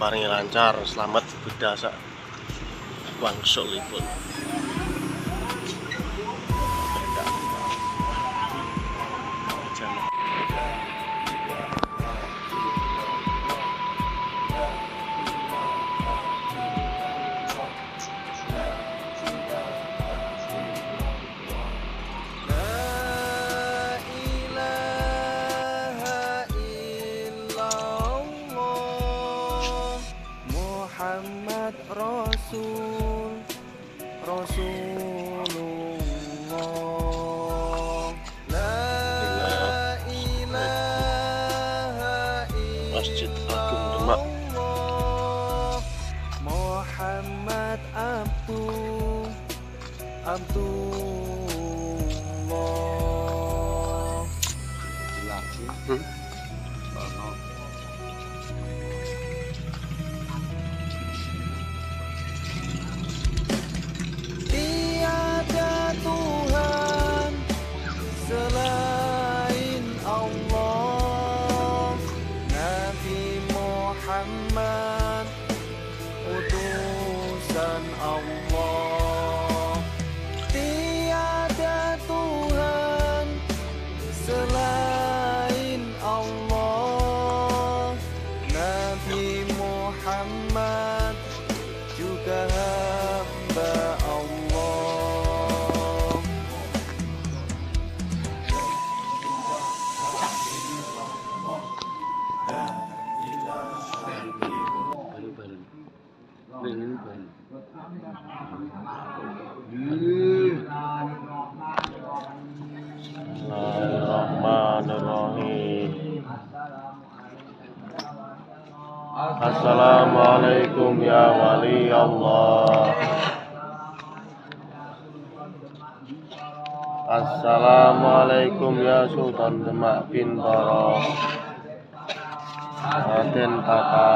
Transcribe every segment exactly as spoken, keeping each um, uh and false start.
diparingi lancar, selamat beda sak wangsulipun. Muhammad Rasul Rasulullah, la ilaha Masjid Agung Demak. Muhammad Abdu Abdullah. Hmm? Selain Allah, Nabi Muhammad utusan Allah. Tiada Tuhan selain Allah, Nabi Muhammad juga hamba Allah. Bismillahirrahmanirrahim. Assalamualaikum ya wali Allah. Assalamualaikum ya Sultan Demak Bintoro, Raden Tata.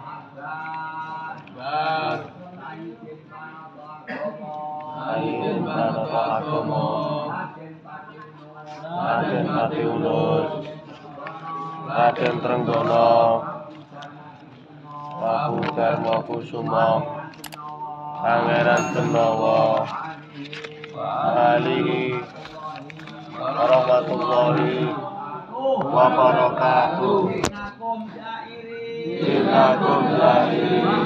Ayin Tata Agomo, Raden Pati Ulus, Raden Trenggono, Prabu Darmo Kusumo, Pangeran Benawa, alihi warahmatullahi wabarakatuh. Inakum jahilin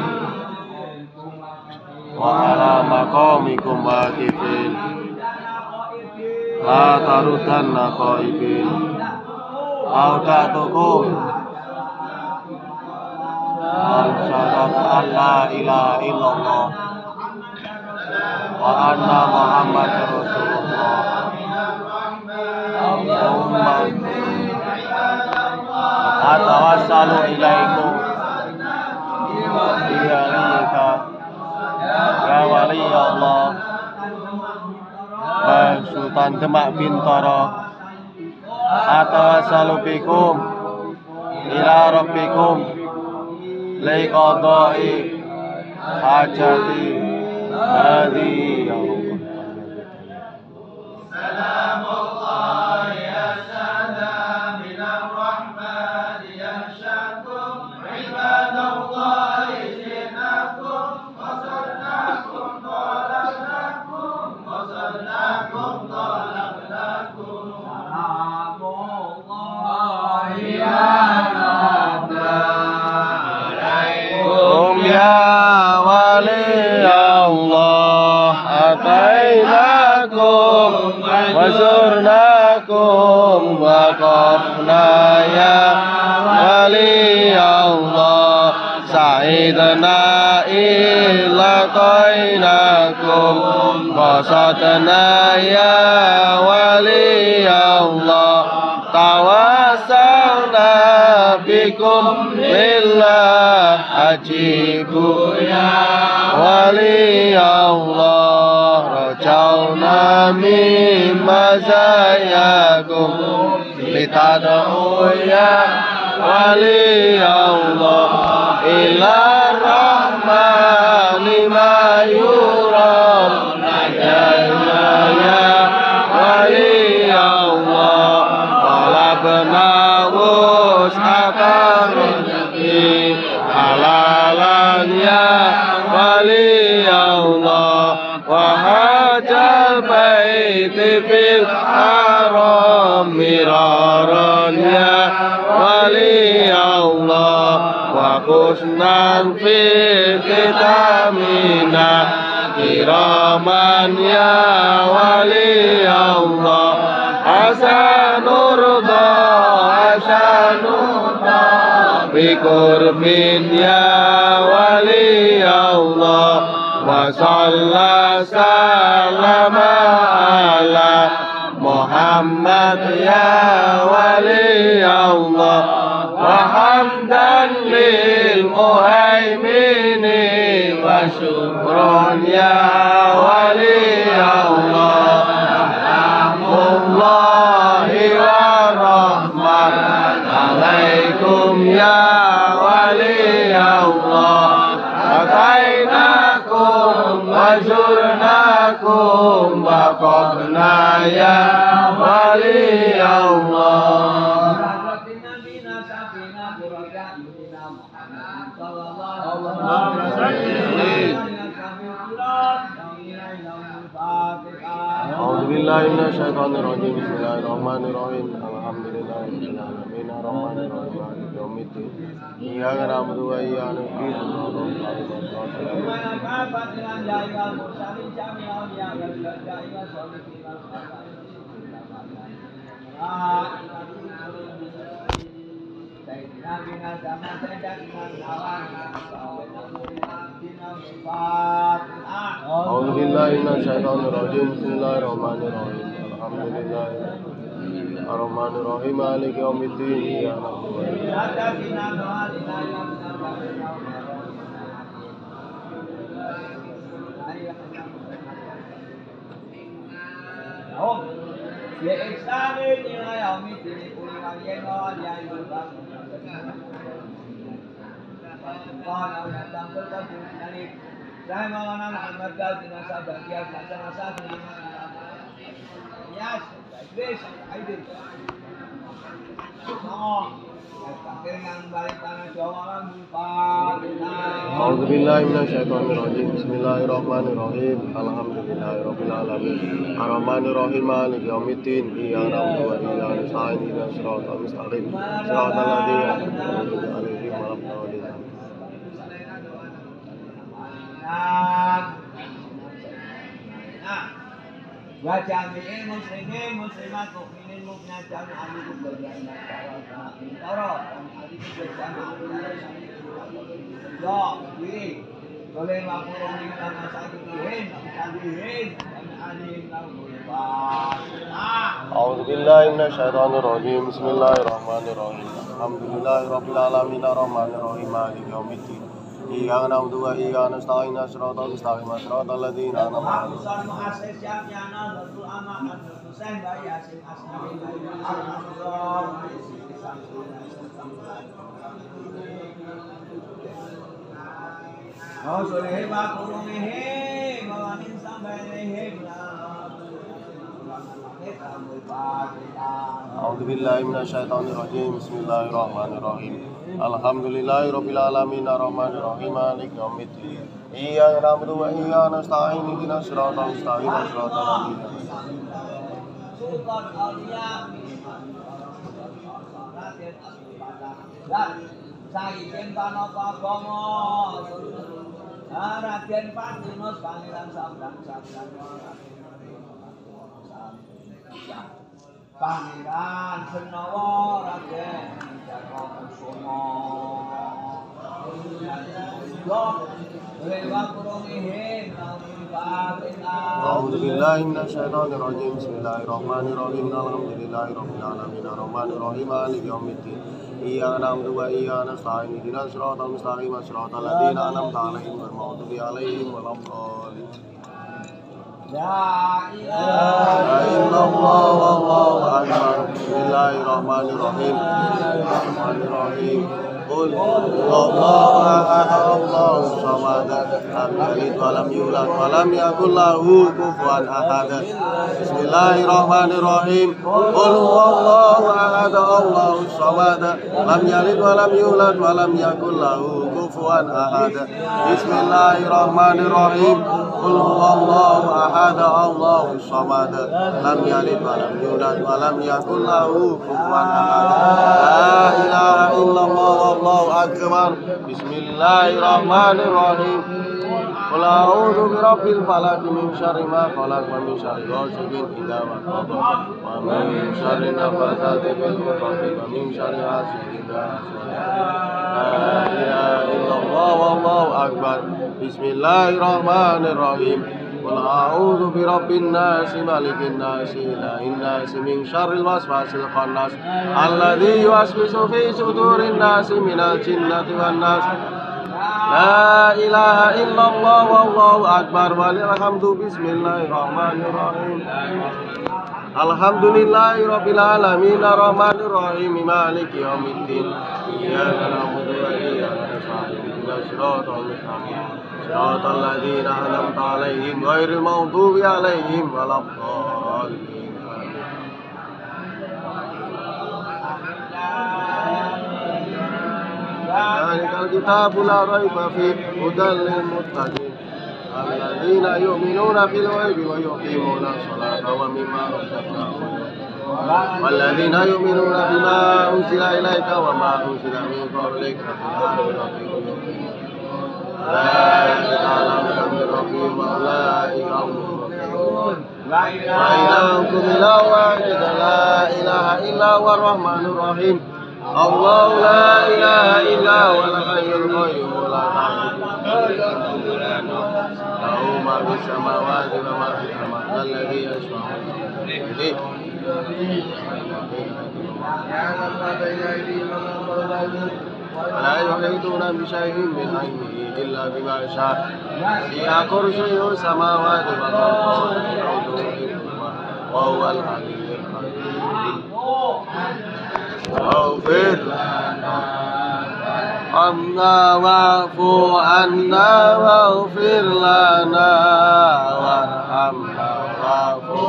wa ala maqamikum waqifin, la tarudanna qaibin au ta'tukum al-syahadat an la ilaha illallah wa anna Muhammad Rasulullah. Allahumma atawassalu ilaikum bi'alika ya wali Allah wa Sultan Demak Bintoro, atawassalu bikum ila rabbikum liqadai hajati hadi ya Allah. Salamullah ya sada minar rahman ya syakum ibadallah isinakum wasalnakum tolaknakum wasalnakum tolaknakum. Salamullah ya sada alaikum ya wali Allah, atainakum wazurnakum waqafna ya wali Allah, sa'idna ilaqainakum wasatna ya wali Allah, tawassalna bikum lillah ajibu ya wali Allah, rajauna min mazayakum litad'u ya wali Allah ila rahmani ma yuram najayna ya wali Allah, talabna wus'atan ala fil haram miraran ya wali Allah wa kusnan fi kitamina kiraman ya wali Allah hasanurda hasanurda biqurbin ya wali Allah wa salla salama ala Muhammad ya wali Allah wa hamdan lil muhaimini wa syukran ya wali Allah rahmatullahi wa rahmat alaikum ya wali Allah atainakum wa zurnakum wa qafna ya wali Allah A'udzubillahi minasyaitonirrajim. Bismillahirrahmanirrahim. Alhamdulillahirabbil alamin arrahmanir rahim maliki yaumiddin. Iyyaka na'budu wa iyyaka A'udzubillahi minasyaitonirrajim. Bismillahirrahmanirrahim. Alhamdulillah arrahmanir rahim maliki yaumiddin. Iyyaka na'budu wa iyyaka Saya Maulana Muhammad Ghazali Nasabah dia masa-masa ini. Ya, Idris, Idris. Oh, dengan balik tanah Jawa A'udzubillahi minasyaitonirrajim. Bismillahirrahmanirrahim. Alhamdulillahirabbil alamin. Arrahmanirrahim maliki yaumiddin. Iyyaka na'budu wa iyyaka nasta'in. Ihdinas siratal mustaqim. Siratal ladzina an'amta 'alaihim ghairil maghdubi 'alaihim. Wa jami'il muslimin muslimat mukminin mukminat jami'an minkum bagian taro ya diri boleh lapor kita masakihin tabihin alim A'udzubillahi minasyaitonirrajim. Bismillahirrahmanirrahim. Alhamdulillahirabbil alamin arrahmanir rahim maliki yaumiddin. Iyyaka na'budu wa iyyaka nasta'in. Shiratal mustaqim shiratal ladzina an'amta 'alaihim. A'udzubillahi minasyaitonirrajim. Bismillahirrahmanirrahim. Alhamdulillahirabbil alamin arrahmanir rahim maliki yaumiddin. Iyyaka na'budu wa iyyaka nasta'in. Ihdinas siratal mustaqim siratal ladzina Saking tanapa agama Raden Padunus Pangeran Sabdan-sabdan Pangeran Senawa Raden Jayakusuma A'udzubillahi minasyaitonirrajim. Bismillahirrahmanirrahim. Alhamdulillahirabbil alamin arrahmanir rahim maliki yaumiddin. Iyyaka na'budu wa iyyaka nasta'in. Ihdinas siratal mustaqim siratal ladzina an'amta 'alaihim ghairil maghdubi 'alaihim waladdallin. La ilaha illallah wallahu akbar. Bismillahirrahmanirrahim. Bismillahirrahmanirrahim. Qul huwallahu ahad Allahus samad lam yalid wa lam yulad wa lam yakul lahu kufuwan ahad. Bismillahirrahmanirrahim. Qul huwallahu ahad Allahus samad lam yalid wa lam yulad wa lam yakul lahu kufuwan ahad. Bismillahirrahmanirrahim. Qul huwallahu ahad, Allahus samad, lam yalid wa lam yulad wa lam yakul lahu kufuwan ahad. La ilaha illallah wallahu akbar. Bismillahirrahmanirrahim. Qul a'udzu birabbil falaq min syarri ma khalaq wa min syarri ghasiqin idza waqab wa min syarri nafatsati fil 'uqad wa min syarri hasidin idza hasad. La ilaha illallah wallahu akbar. Bismillahirrahmanirrahim. Qul a'udzu birabbin nas malikin nas ilahin nas min syarril waswasil khannas alladzi yuwaswisu fi sudurin nas minal jinnati wan nas. La ilaha illallah wallahu akbar walhamdu. Bismillahirrahmanirrahim. Alhamdulillahi rabbil alamin arrahmanir rahim maliki yaumiddin. Iyyaka na'budu wa iyyaka nasta'in ihdinas siratal mustaqim siratal ladzina an'amta 'alaihim ghairil maghdubi 'alaihim waladdallin. Dzalikal kitabu la raiba fihi hudan lil muttaqin alladzina yu'minuna bil ghaibi wa yuqimuna sholata wa mimma razaqnahum yunfiqun walladzina yu'minuna bima unzila ilaika wa ma unzila min qablika wa bil akhirati hum yuqinun. Dzalika al-amru min rabbihim wa ulaika humul muflihun. Wa ilahukum ilahun wahid la ilaha illa huwar rahmanur rahim. Allahu la ilaha illa huwal hayyul qayyum la ta'khudhuhu lahu ma fis samawati wa ma fil ardi alladhi yashfa'u bihi la yuhituna bi shay'in min ilmihi illa bima sha'a wasi'a kursiyyuhu samawati wal ardi wa huwal aliyyul hakim. Waghfir lana wa'fu anna waghfir lana warhamna wa'fu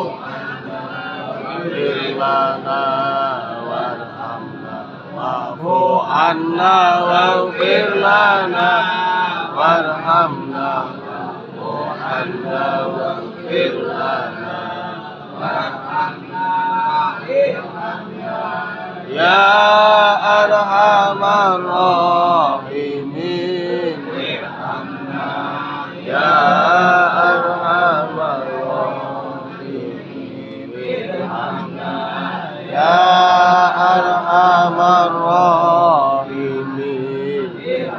lana warhamna wa'fu anna waghfir lana warhamna wa'fu anna waghfir lana warhamna. Ya arhamar rahimin, ya arhamar rahimin, ya arhamar rahimin,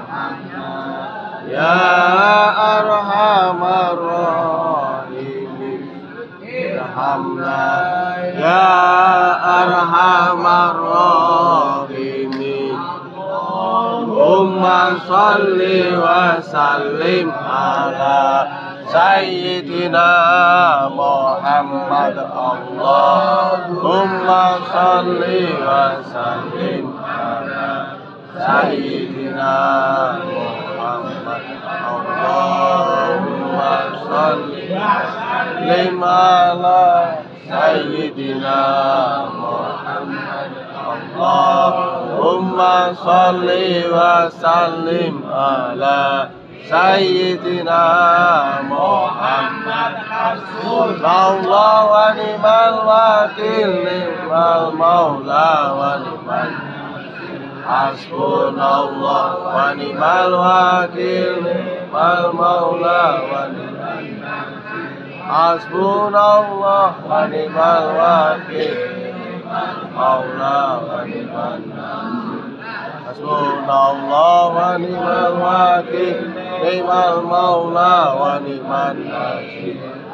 ya arhamar rahimin, irhamna ya arhamar rahimin. Allahumma shalli wa sallim ala sayyidina Muhammad. Allahumma shalli wa sallim ala sayyidina Muhammad. Allahumma shalli wa sallim ala sayyidina Muhammad. Allahumma shalli wa sallim ala sayyidina Muhammad. Hasbunallahu wa ni'mal wakil, ni'mal maula wa ni'mal hasbunallah wa ni'mal wakil, ni'mal maula wa ni'mal hasbunallah wa ni'mal wakil, maula wa ni'mal hasbunallah wa ni'mal wakil, ni'mal maula wa ni'mal nasir.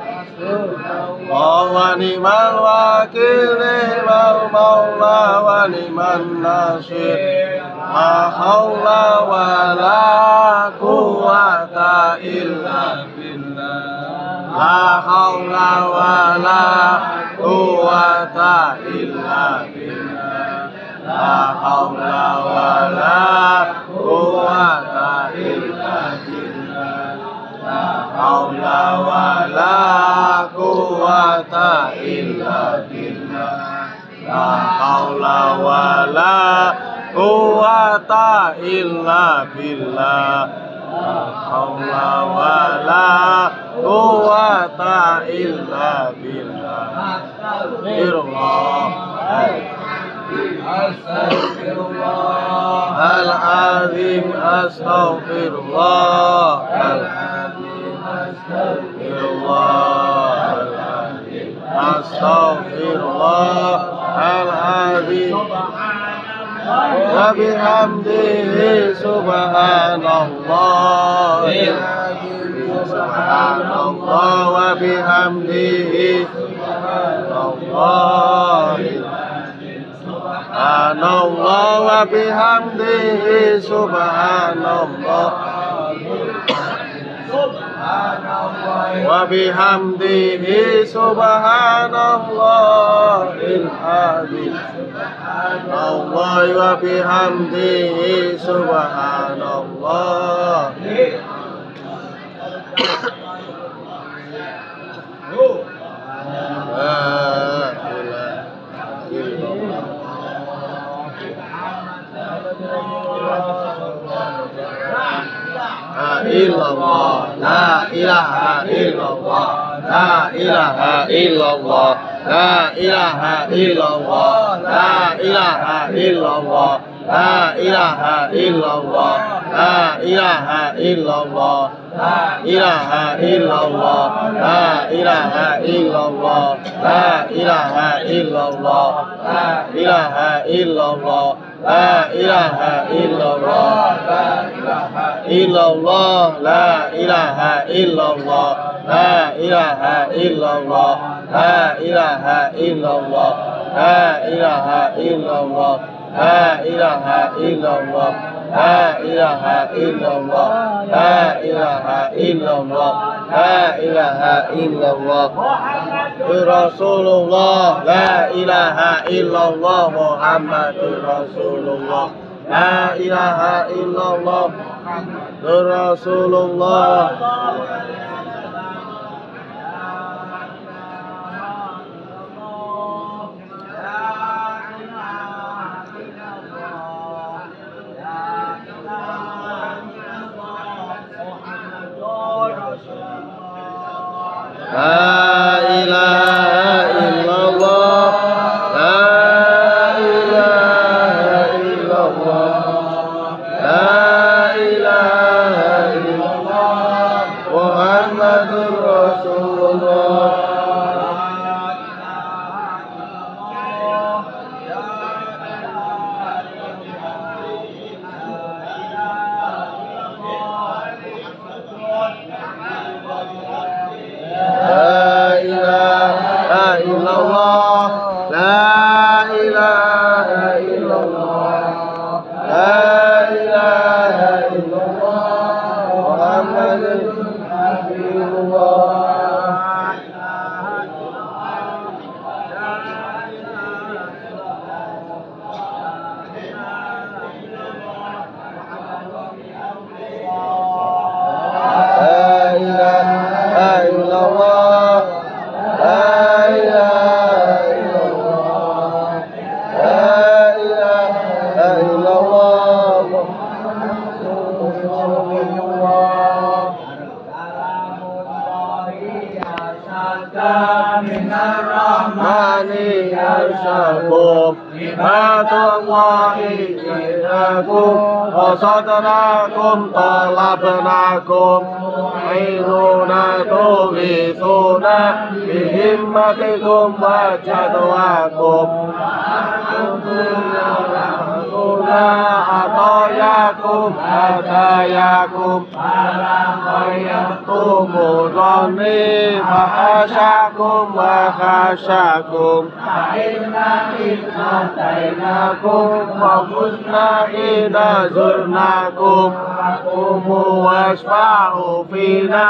Wa ni'mal wakil, ni'mal maula wa ni'mal nasir. La haula wa la quwwata illa billah. La haula wa la quwwata illa billah. La haula wa la quwwata illa billah. La haula wa la quwwata illa billah. La haula wa la quwwata illa billah. haula wala quwwata illa billah. Astaghfirullah al-azim, astaghfirullah al-azim, astaghfirullah al-azim, astaghfirullah al-azim. Wa bihamdihi subhanallah, subhanallah wa bihamdihi subhanallah, subhanallah wa bihamdihi subhanallah, wa bihamdihi subhanallahil azim, subhanallah wa bihamdihi subhanallah. Illallah, la ilaha illallah, la ilaha illallah, la ilaha illallah, la ilaha illallah, la ilaha illallah, la ilaha illallah, la ilaha illallah, la ilaha illallah, la ilaha illallah, la ilaha illallah, la ilaha illallah, illallah, la ilaha illallah, la ilaha illallah, la ilaha illallah, la ilaha illallah, la ilaha illallah, la ilaha illallah, la ilaha illallah, la ilaha illallah, Rasulullah, la ilaha illallah, Muhammadur Rasulullah, la ilaha illallah, Rasulullah. La ilaha illallah, la ilaha illallah, la ilaha illallah, Muhammadur Rasulullah. Wasadnakum talabnakum Airuna tughithuna bihimmatikum wa jadwakum Airuna atayakum atayakum Alayatumu dhani fahasyakum wa khasyakum Inna atainakum wa khusna ida zurnakum Akumu wasfa'u fina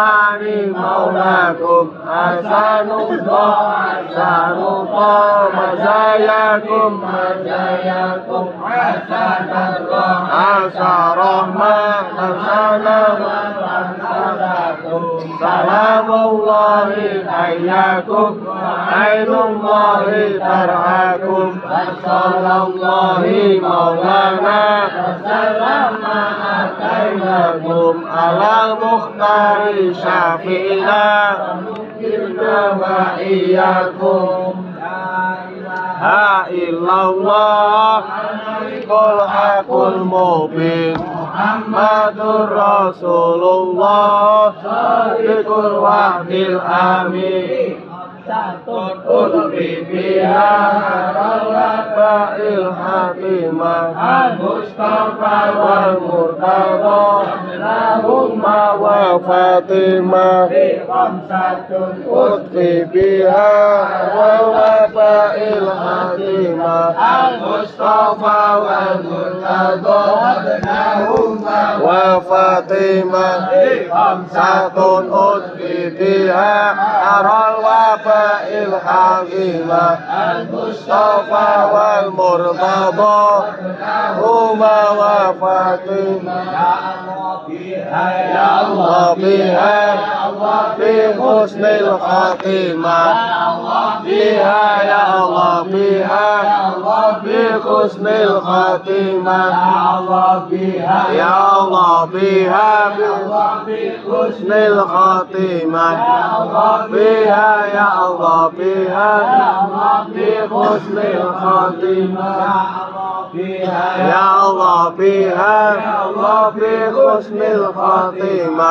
Rahmani maulakum Asanullah Asanullah mazayakum mazayakum asa rahmatan salamun salamullahi hayyakum ainullahi tarhakum assalamullahi maulana salama atainakum ala mukhtari syafi'ina mukirna wa iyyakum la illallah qul hakul mubin Muhammadur Rasulullah Sadiqul wa'dil amin Satun bibiha Al-Waba'il Hatimah Al-Mustafa wal-Murtada Lahumma wa Fatimah Utfi biha Al-Waba'il Hatimah Al-Mustafa wal-Murtada Lahumma wa Fatimah Satun utfi biha Al-Waba'il الحكيمة المصطفى والمرتضى هما وفاطمة يا الله بها بحسن الخاتمة بها يا الله بها بحسن الخاتمة يا الله بها بحسن الخاتمة بها يا الله بها بحسن الخاتمة يا الله بها بحسن الخاتمة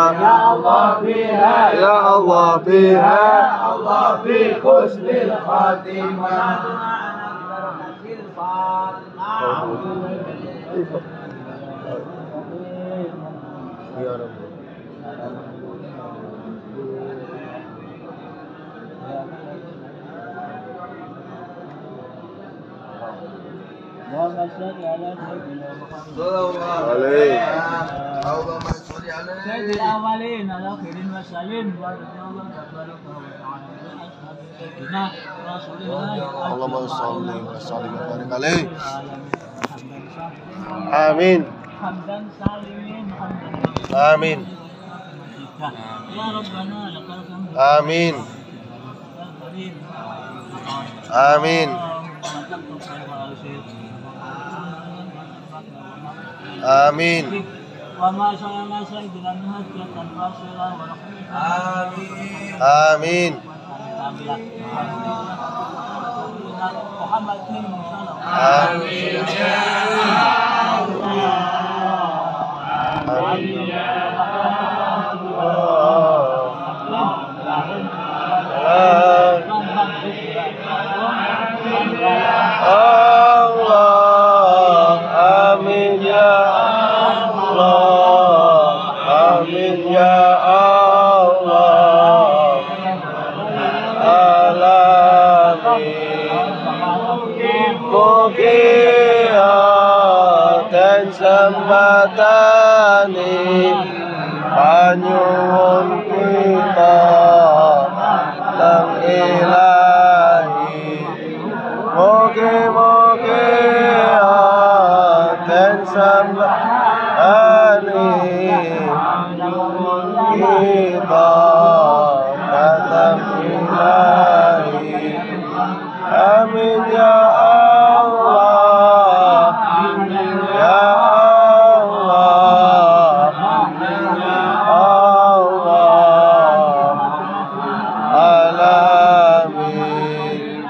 يا الله بها بحسن الخاتمة يا رب اللهم صل على سيدنا محمد عليه سيد الأولين والآخرين والسليم بارك الله تبارك وتعالى بأصحاب سيدنا رسول الله اللهم صل وسلم وبارك عليه آمين حمدا سالمين حمدا آمين يا ربنا لك الحمد آمين آمين آمين وما شاءنا سيدنا من هجة فاصلة ورحمة آمين محمد بن آمين Allah, amin ya Allah, amin ya Allah, alamin. Mugia dan sembatani panyuwun kita teng ilahi. Moga-moga dan sembahani kita datang ilahi. Amin ya Allah, ya Allah, Allah, alamin.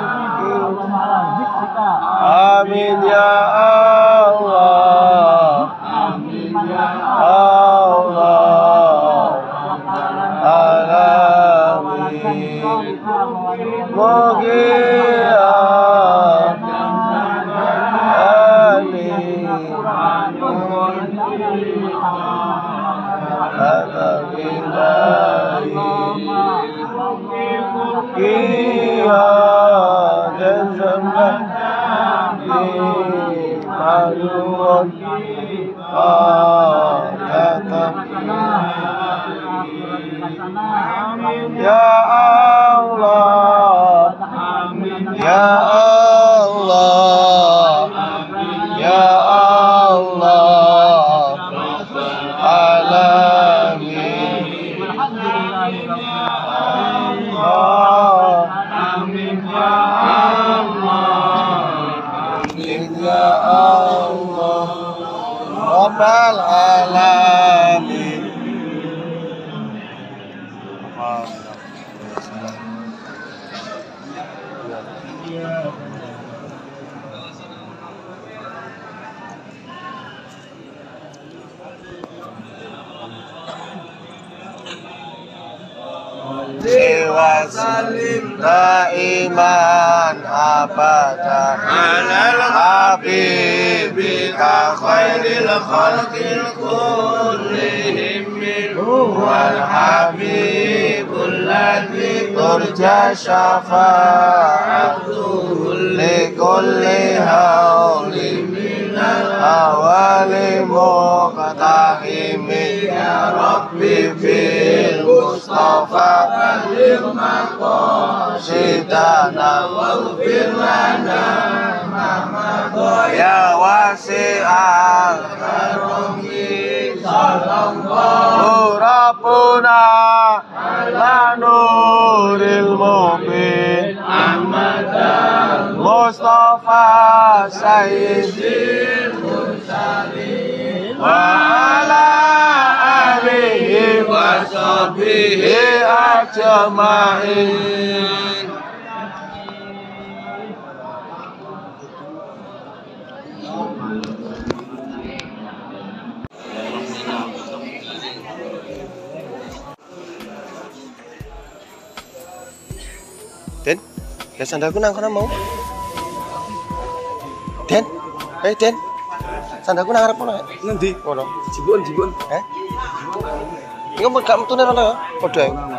Amin ya Allah, Allah, alamin. Mugia amin. Mugia dan sembahani haluan ya Allah, ya Allah. Ya Allah Rabbal alamin. Dewa salim daiman abadan alal habibika khairil khalqil kullihim wal habibul ladzi turja syafa'atuhu likulli hawli minal awali muqtahimi ya rabbi bil mustafa Sidana waghfir lana ya wasi'al karomi sallallahu rabbuna ala nuril mubin Ahmadan Mustafa Sayyidil Mursalin wa ala alihi wa sahbihi ajma'in. Den, ya sandalku nang kono mau. Den, eh Den, sandalku nang arep kono. Ngendi? Kono. Jibun, jibun. Eh? Iku gak metune kono ya? Padha.